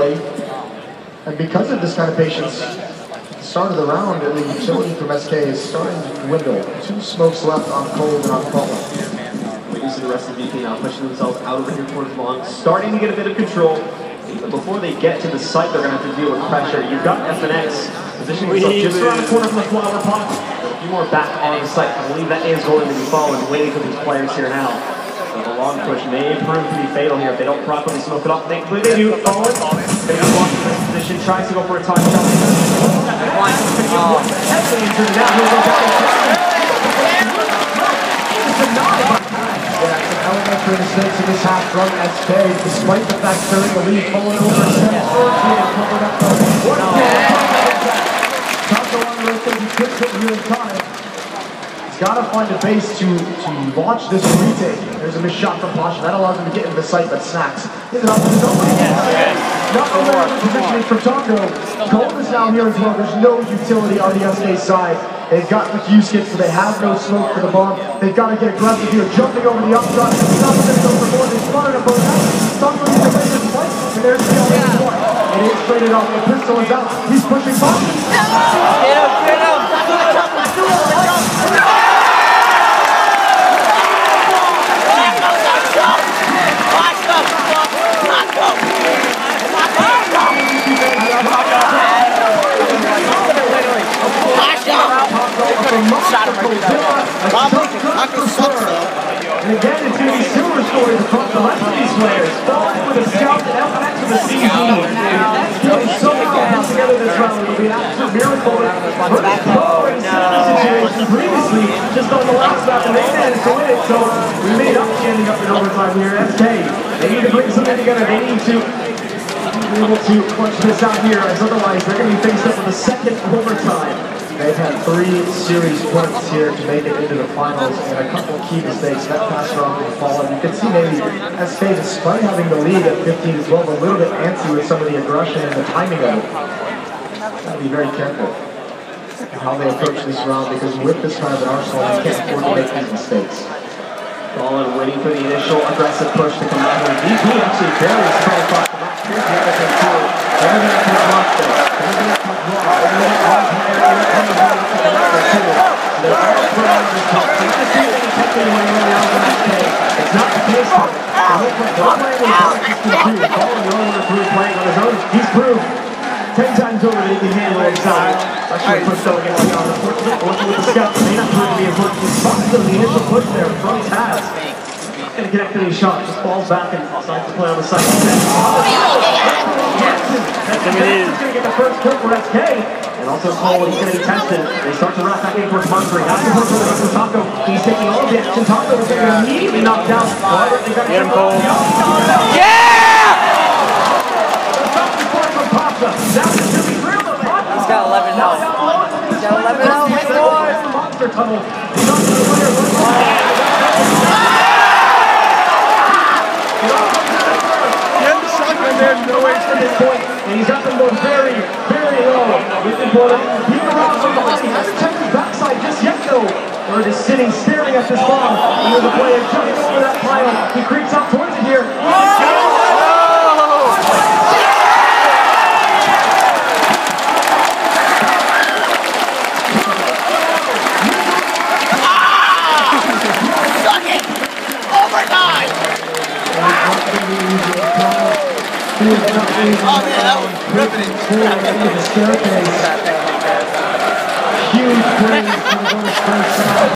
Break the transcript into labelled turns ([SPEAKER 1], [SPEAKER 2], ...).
[SPEAKER 1] play. And because of this kind of patience, the start of the round, the utility from SK is starting to dwindle. 2 smokes left on Cold and on Colin.
[SPEAKER 2] We see the rest of VP now pushing themselves out of the towards long, starting to get a bit of control. But before they get to the site, they're going to have to deal with pressure. You've got FNX positioning himself just around the corner from the flower pot. A few more back on the site. I believe that is going to be followed, waiting for these players here now. So the long push may prove to be fatal here if they don't properly smoke it up. Thankfully they do. Colin, they can walk in this position, tries to go for a time shot. Heavily injured now.
[SPEAKER 1] Elementary mistakes in this half from SK, despite the fact they're in the lead, falling over 7 scores here, covered up the one Taco on the wrist, he couldn't get here in time. He's got to find a base to launch this retake. There's a missed shot from Pasha, that allows him to get into the site, but Snacks is up to nobody. Not over positioning from Taco. Cold is now here as well, there's no utility on the SK side. They've got the fuse kit, so they have no smoke for the bomb. They've got to get aggressive here, jumping over the upshot. Not going to go for more. They spotted a boat out. Taco needs to make this fight, and there's the only one. And he's traded off. The pistol is out. He's pushing bomb. Get him, get him. And again, it's going to be similar stories across the rest of these players. Falling with a scout and FNX with a CZ. And somehow together this round. It'll be an absolute miracle. Versus Pro in a similar situation previously, just on the last lap, and they managed to win it. So we made up ending up in overtime here. SK, they need to bring something together. They need to be able to clutch this out here, as otherwise they're going to be faced up with a second overtime. They've had 3 series points here to make it into the finals, and a couple of key mistakes. That pass round will fall, and you can see maybe SK, despite having the lead at 15 as well, a little bit antsy with some of the aggression and the timing of it. Got to be very careful how they approach this round, because with this kind of an arsenal, you can't afford to make these mistakes.
[SPEAKER 2] Colin waiting for the initial aggressive push to come out here. VP actually barely spread across the map. Here's the other thing too. Everything comes off this. Everything comes wrong. Everything comes here. Everything comes out to the left or two. They're all put on this top. They just see any technique when you're out on that day. It's not the case for it. It looks like they're playing with Colin too. Colin, the only one playing on his own. He's proved 10 times over that he can handle inside. Actually pushed up against the other. Working with the scout may not prove to be important. Responsive the initial push there from Taz. Not going to connect any shot. Just falls back and decides to play on the side. That's going to get the first kill for SK. And also Cole, he's going to be tested. They start to wrap back in towards Monterey. That's the first one for Taco. He's taking all of the action. Taco is going to immediately knock down. Get him, Cole. Yeah!
[SPEAKER 3] He's got 11 health. He's got 11 health.
[SPEAKER 1] Monster tunnel. He's on to the winner. There's no way to this point. And he's got them going very, very low. It's important. He's around from behind. He hasn't checked his backside just yet, though. We're just sitting, staring at this bomb. He was a player jumping over that pile. He creeps up towards it here.
[SPEAKER 3] Oh man, that was riveting.
[SPEAKER 1] Huge praise for the first